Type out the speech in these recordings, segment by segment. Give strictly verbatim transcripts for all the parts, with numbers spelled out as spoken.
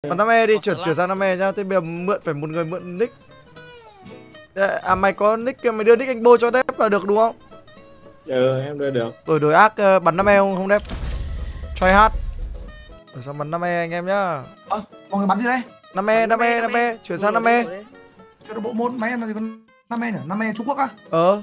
Bắn năm e đi, chuyển chuyển sang năm e nhá. Thế bây giờ mượn phải một người mượn nick. À mày có nick, mày đưa nick anh Bô cho Đép là được đúng không? Ừ em đưa được. Đổi đổi ác uh, bắn năm e không không Đép. Try hát. Rồi xong bắn năm e anh em nhá. Ờ, mọi người bắn gì đây? năm e, năm e, năm e, chuyển sang năm e. Cho nó bộ môn máy em là gì con năm e nhỉ? năm e Trung Quốc á? Ờ.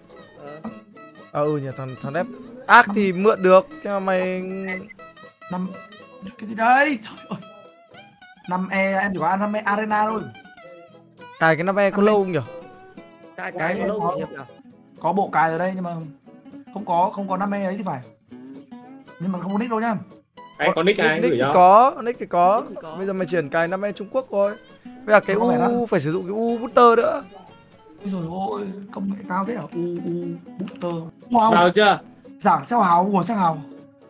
Ờ ừ nhỉ, thằng thằng Đép. Ác thì mượn được, nhưng mà mày năm cái gì đấy? Trời ơi. năm e em chỉ có năm e Arena thôi. cài cái năm e có lâu không nhỉ? Cái cái có lâu nhỉ? Có bộ cài ở đây nhưng mà không có không có năm e ấy thì phải. Nhưng mà không có nick đâu nhá. Anh có nick ai nick thì có, nick thì có. Bây giờ mày chuyển cài năm e Trung Quốc thôi. Bây giờ cái U phải sử dụng cái U booster nữa. Ôi trời ơi, công nghệ cao thế à? U U booster. Wow. Vào chưa? Giảng sao hào, ủa sao hào.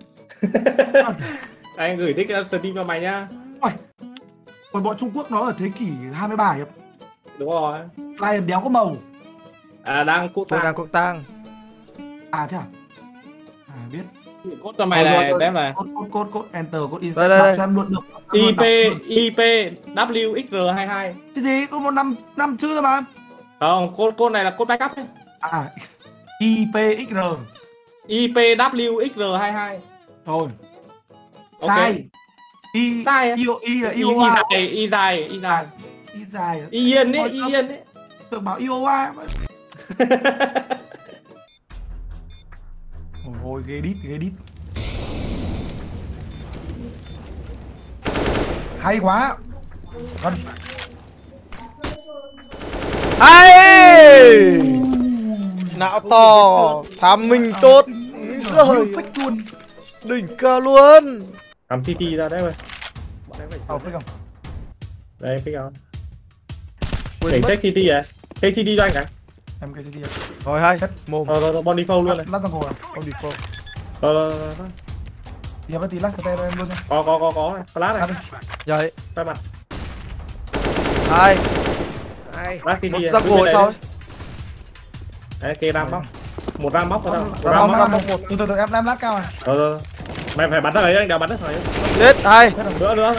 Anh gửi nick Steam cho mày nhá. Ôi. Còn bọn Trung Quốc nó ở thế kỷ hai mươi ba hiệp. Đúng rồi. Lion đéo có màu. À đang quốc tang. Đang quốc tang. À thế à? À biết. Cốt cho mày này, Đép này. Cốt cốt cốt cốt enter cốt in. Đây đây đây. i pê i pê W X R hai mươi hai. Cái gì? Có một năm năm chữ thôi mà. Không, cốt cốt này là cốt backup ấy. À i pê ích rờ. i pê W X R hai mươi hai. Thôi. Sai. I sai á. I I là I Y O A. dài, y dài, y dài. Y dài. Y yên đấy, y yên đấy. Tưởng bảo I O A. Ôi ghê đít, ghê đít. Hay quá. Gần. Ai! Não to, tham minh tốt. Rồi. Đỉnh cao luôn. Cầm xê tê ra đấy rồi. Ờ, pick không? Đây, pick không? Để check xê tê à? Check xê tê cho anh cả. Em cái xê tê. Rồi hay. Mồm. Ờ, rồi, body fold luôn này. Lát răng hồ à? Không đi phô. Ờ, rồi, rồi. Thì em tí lát stay em luôn nha. Có, có, có, có này. Flash này. Vậy. Quay mặt. Hai. Hai. Lát xê tê. Một răng cổ sao ấy? Đấy, kê ram bóc. Một ram bóc vào đâu? Ram bóc, ram bóc một. Từ từ từ em em lát cao này. Rồi, rồi. Mày phải bắn ra đấy, anh đào bắn đất rồi. Chết, hai. Nữa, nữa.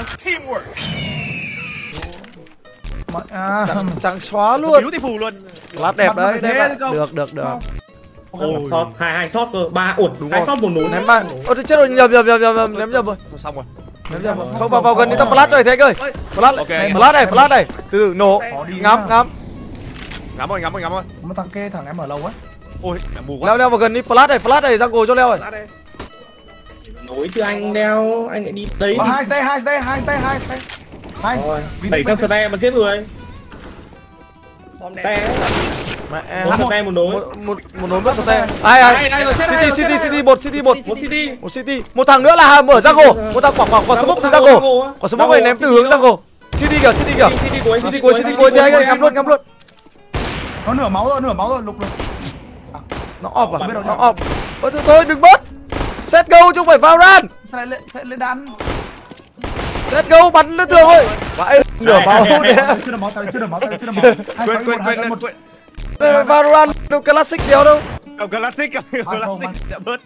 À, trắng, trắng xóa luôn. Beautiful luôn. Lát đẹp đấy, đấy được được được. Ồ, shot, hai hai shot cơ, ba ổn, đúng hai shot một nốn. Ném ba. Ôi chết rồi, nhầm nhầm nhầm nhầm ném nhầm rồi. Xong rồi. Ném nhầm rồi. Không vào vào gần đi tao flash rồi thế anh ơi. Flash. Flash này, flash này. Từ từ nổ. Ngắm ngắm. Ngắm rồi, ngắm rồi, ngắm rồi. Một thằng kê thằng em ở lâu ấy. Ôi, mù quá. Leo leo vào gần đi, flash này, flash này, jungle cho leo rồi. Nối chứ anh đeo, anh lại đi đấy. Hai stay, hai stay, hai stay, hai stay. Hai. Đẩy theo stay mà giết người. Stay. Mẹ. Một stay một nối. Một một một nối mất stay. Ai ai. City city city một city một. Một city. Một city. Một thằng nữa là mở jungle. Một thằng quả quả quả smoke từ jungle. Quả smoke này ném từ hướng jungle. City kìa, city kìa. City cuối, City cuối, city cuối thì anh ơi, ngắm luôn, ngắm luôn. Nó nửa máu rồi, nửa máu rồi, lục rồi. Nó off à? Nó off. Ôi thôi thôi đừng bớt. Set go chứ không phải Valorant. Sẽ lên sẽ lên đạn. Set go bắn lên thường thôi. Vãi nửa máu đấy. Chưa được máu, chưa được máu, chưa được máu. Quên quên quên quên. Valorant đâu classic đéo đâu. Không classic, classic đã bớt.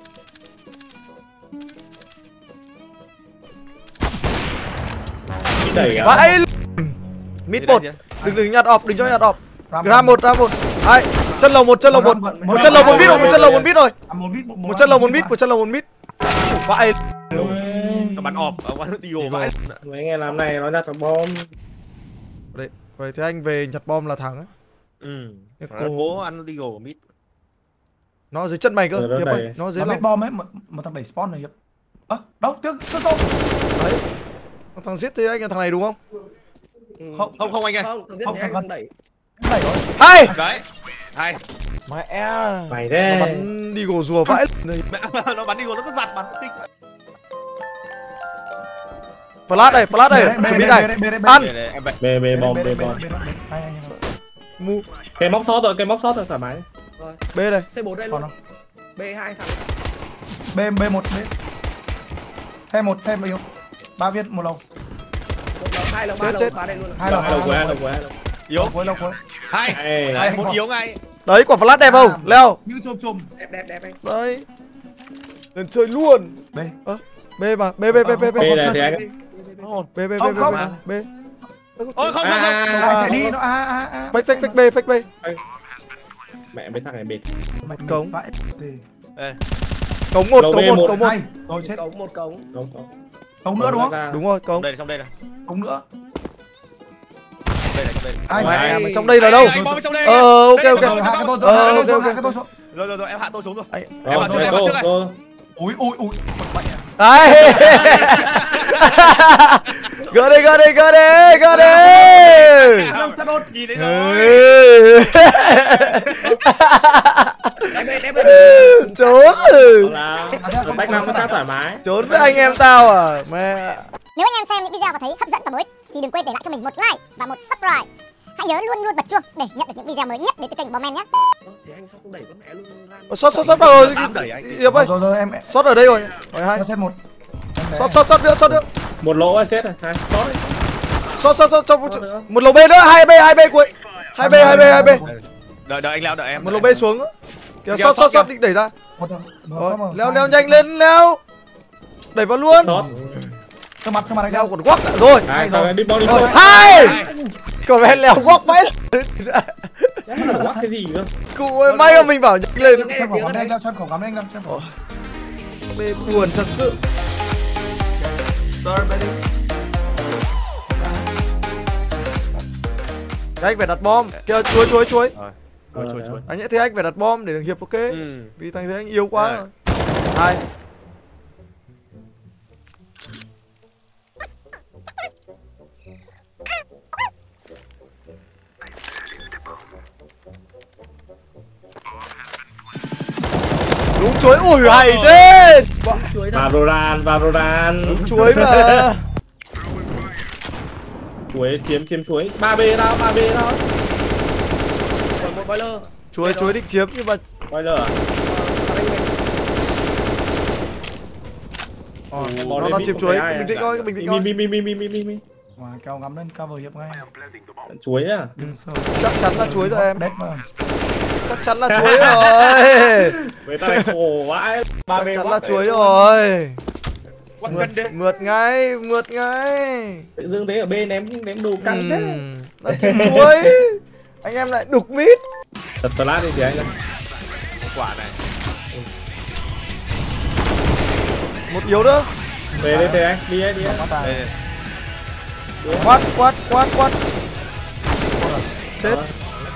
Vãi. Mid một. Đừng đừng nhặt off, đừng cho nhặt off. Ra một, ra một. Hai. Chân lầu một, chân lầu một. Một chân lầu một mid rồi, một chân lầu một mid rồi. Một chân lầu một mid, một chân lầu một mid. Vãi. Nó bắn ọp, bắn đi ồ vãi. Mấy anh em làm này nó đặt bom. Đấy, vậy thế anh về nhặt bom là thắng á. Ừ. Nó cố ăn đi ồ mid. Nó dưới chân mày cơ, Hiệp ơi, nó dưới lòng bom ấy, một thằng đẩy spawn này Hiệp. Ơ, đâu, tiếc, tiếc không. Đấy. Thằng giết thế anh là thằng này đúng không? Không, không không anh ơi. Không, thằng giết thế anh đẩy. Đẩy rồi. Hai. Đấy. Hai. Mẹ. Mày thế. Nó bắn đi gồ rùa vãi. Nó bắn đi gồ nó cứ giặt bắn tinh. Flash đây, flash đây, chuẩn bị này. Ăn. Bê bê bom, bê bom. Mu. Cái móc sót rồi, cái móc sót rồi thoải mái. Rồi. B đây. C bốn đây luôn. B hai thằng. B B một B. Xe một xe bao nhiêu? Ba viên một lầu. Một lầu, hai lầu, ba lầu, ba đây luôn. Hai lầu, hai lầu quá, lầu quá. Yếu. Cuối lầu cuối. Hai. Hai một yếu ngay. Đấy, quả flash đẹp không? Leo. Như chôm chôm. Đẹp đẹp đẹp anh. Đấy. Lên chơi luôn. B. Ơ, B mà, B B B B B. B này thì anh. B B B Không, B không. B. Ôi không không À, không. Lại chạy đi nó a a a. Fake fake fake B fake B. Mẹ mấy thằng này bệt. Mày Cống. vãi. Ê, Cống một, Lầu cống B một, một. cống một. Hai. Rồi chết. Cống một cống. Không không. Cống nữa đúng không? Đúng rồi, cống. đây này, trong đây này. Cống nữa. Đây này, trong đây này. Ai? Mẹ, Ai? mà trong đây là đâu? Anh, anh bom trong đây. Ờ, ok, Đây, ok. trong đây, Hạ trong cái đây. tôi Ờ, hạ cái tôi ok, hạ cái tôi xuống. Rồi rồi rồi, em hạ tôi xuống rồi. Anh- Em Rồi, vào trước rồi, này, em vào go, trước này. go. Ui ui ui. Bật mẹ. Đấy. Gỡ đi, gỡ đi, gỡ đi, gỡ đi. Đâu chết đốt. Nhìn thấy rồi. Ừ. Đem đây, đem đây. Trốn. Là tách năm nó khá thoải mái. Trốn với anh em tao à? Mẹ. Nếu anh em xem những video và thấy hấp dẫn và bổ ích thì đừng quên để lại cho mình một like và một subscribe. Hãy nhớ luôn luôn bật chuông để nhận được những video mới nhất đến từ kênh Bom nhé. Thì anh sao không đẩy con mẹ luôn ra. Ờ, Sót sót sót vào rồi. Tám đẩy anh. Hiệp ơi. Rồi rồi em. Sót ở đây rồi. Rồi hai. Em chết một. Sót sót sót nữa, sót nữa. Một lỗ là chết rồi. Hai. Sót đi. Sót sót sót trong Sót nữa. một lầu B nữa, hai B hai B cuối. hai B hai B hai B. Đợi đợi anh leo đợi em. Một lầu B xuống. Kìa Kìa, sót sót sót sót kìa. định đẩy ra. Một rồi. Rồi, leo leo nhanh lên leo. Đẩy vào luôn. Sót. Cho mặt cho mặt anh Leo leo. còn quắc nữa rồi. Hai thằng đi bom đi Rồi, bom. Hai. Còn mẹ leo quắc mấy. Quắc cái gì cơ? Cụ ơi may mà mình bảo nhanh lên. Xem khẩu gắm anh leo, xem khẩu gắm anh leo, xem khẩu. Bê buồn thật sự. Rồi bay đi. Thế anh phải đặt bom. Kìa chuối chuối chuối. Chuối chuối chuối. Anh nghĩ thế anh phải đặt bom để thằng Hiệp ok. Ừ. Vì thằng thế anh yếu quá Dạ. rồi. Hai. Đúng chuối, ui hay thế. Chuối thật. Valorant, Valorant. Đúng chuối mà. Chuối chiếm chiếm chuối. ba B đâu, ba B đâu. Còn một boiler. Chuối chuối định chiếm nhưng mà Quay lửa. ờ, nó nó chiếm chuối, bình tĩnh thôi, bình tĩnh thôi. Mi mi mi mi mi mi mi. Ngoài cao ngắm lên cover hiệp ngay. Chuối à? Đừng sợ. Chắc chắn là chuối rồi em. Đét mà. Chắc chắn là chuối rồi. Người ta này khổ vãi. ba B Chắc chắn quắc là đấy. chuối rồi. Quắc Mượt, cân đấy. mượt ngay, mượt ngay. Tự dưng thế ở B ném ném đồ căng thế. Ừm, là chiếm chuối. Anh em lại đục mít. Thật lát đi thì anh ơi. Quả này. Một yếu nữa. Về đây thế anh, đi ấy, đi ấy. Có tài. Đây, đây. Quát, quát, quát, quát. Chết.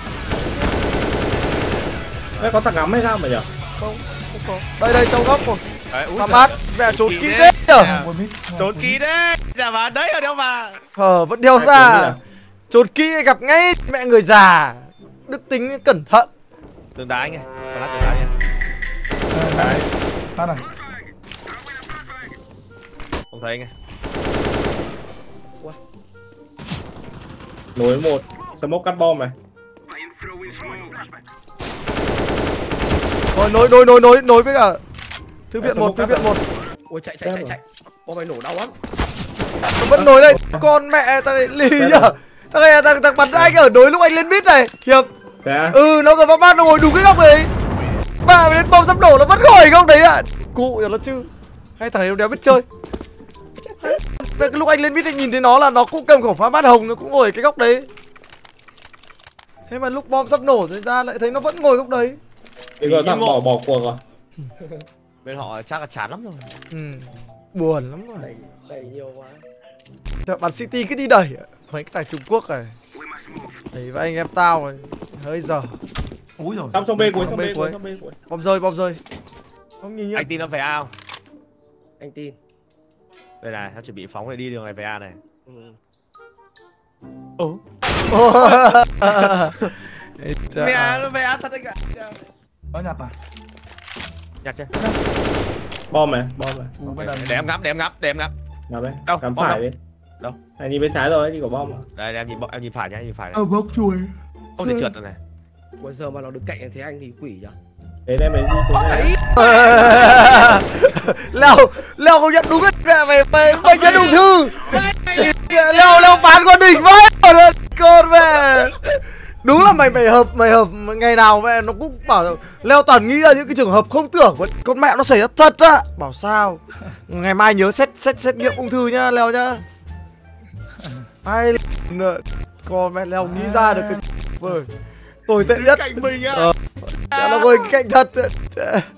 Đây có thằng ngắm hay sao mà nhỉ? Không, không có. Đây đây trong góc rồi. Đấy, úi Cam giời. mát, mẹ trốn Kỹ kỹ thế. thế nhở. À. Một mít. Trốn kỹ đấy. Dạ mà đấy ở đâu mà. Hờ vẫn đeo Ai trốn ra. đi à? Trốn kỹ gặp ngay mẹ người già. Đức tính cẩn thận. Tường đá anh ơi. Còn lát tường đá đi anh. Đấy. Ta này. Không thấy anh ơi. Nối một, smoke cắt bom này. Rồi nối nối nối nối nối với cả thư viện một, thư viện một. Ôi chạy chạy chạy chạy. Ô mày nổ đau lắm. Nó vẫn nối đây. Con mẹ thằng này lì nhở. Thằng này thằng thằng bắn anh ở nối lúc anh lên mít này. Hiệp. Thế à? Ừ nó còn bát nó ngồi đúng cái góc đấy. Bà đến bom sắp nổ nó vẫn ngồi góc đấy ạ. À. Cụ rồi nó chứ. Hai thằng này nó đéo biết chơi. Cái lúc anh lên mít anh nhìn thấy nó là nó cũng cầm khẩu phá bát hồng, nó cũng ngồi cái góc đấy. Thế mà lúc bom sắp nổ thì ra lại thấy nó vẫn ngồi góc đấy. Bây giờ thằng bỏ bỏ cuộc rồi. Bên họ chắc là chán lắm rồi. Ừ. Buồn lắm rồi. Đẩy đẩy nhiều quá. Thế bắn City cứ đi đẩy mấy cái thằng Trung Quốc này. Đẩy với anh em tao rồi. Hơi giờ. Úi rồi. Trong trong B cuối, trong B B cuối, cuối. trong B cuối. Bom rơi, bom rơi. Không nhìn nhá. Anh tin nó về A không? Anh tin. Đây này, nó chuẩn bị phóng để đi đường này về A này. Ừ. Ồ. Về A, nó về A thật anh ạ. Có nhặt à? Nhặt chưa? Bom này, bom này. Chú bên Để, đằng. để em ngắm, để em ngắm, để em ngắm. Nào đấy, Đâu, cắm bom phải đâu? đi. Đâu? Này nhìn bên trái rồi, đi có bom à? Đây, đây em nhìn em nhìn phải nhá, em nhìn phải này. Ờ bốc chuối. Không thể trượt được này. Bây giờ mà nó đứng cạnh thế anh thì quỷ nhỉ. Đấy em ấy đi xuống này. Thấy. Leo, Leo không nhận đúng hết mẹ mày mày mày nhận ung thư. Leo Leo bán con đỉnh vãi rồi con mẹ. Đúng là mày mày hợp mày hợp ngày nào mẹ nó cũng bảo Leo toàn nghĩ ra những cái trường hợp không tưởng con mẹ nó xảy ra thật á. Bảo sao. Ngày mai nhớ xét xét xét nghiệm ung thư nhá Leo nhá. Ai nợ con mẹ leo nghĩ ra được cái vời tồi tệ nhất. Cạnh mình á. Ờ. Nó ngồi cạnh thật.